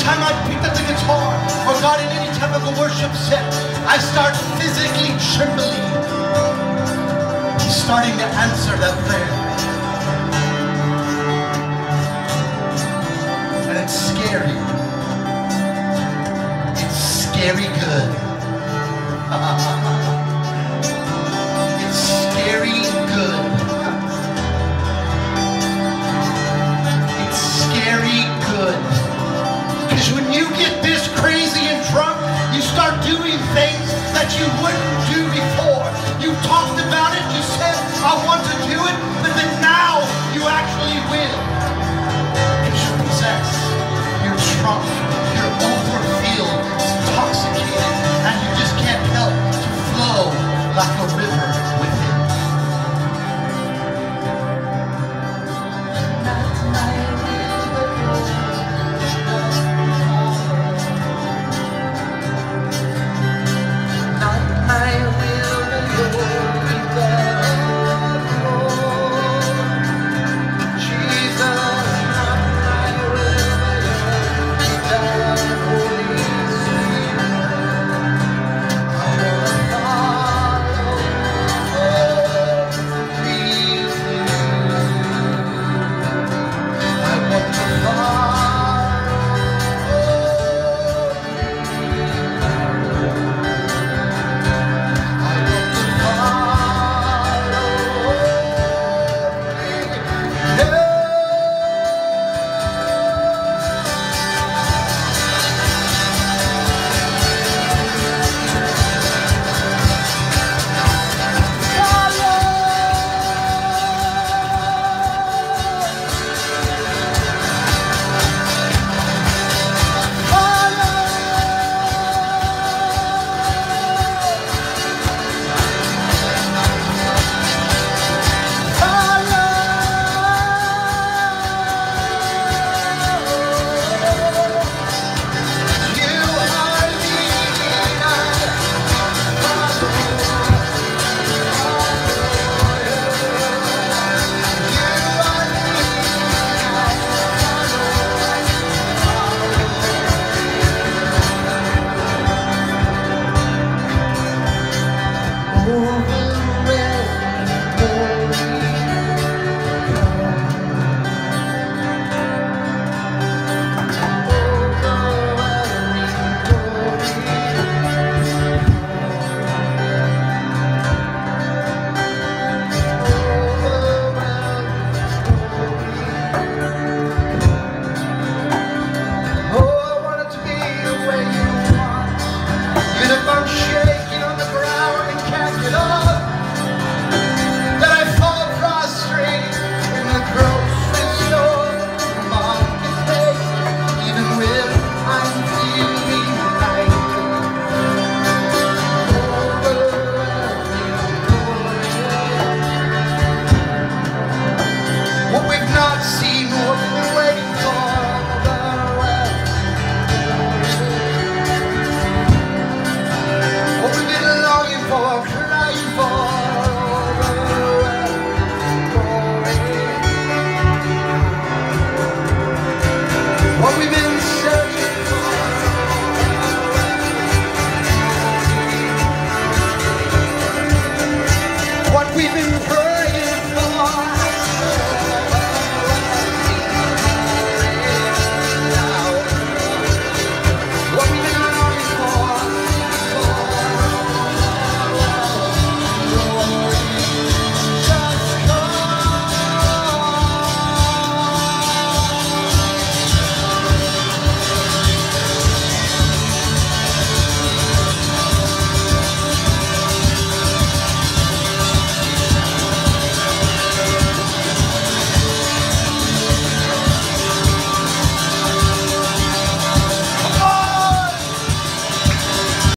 time I picked up the guitar or got in any type of a worship set, I start physically trembling. He's starting to answer that prayer. And it's scary. It's scary good. It's scary good. It's scary good. Because when you get this crazy and drunk, you start doing things that you wouldn't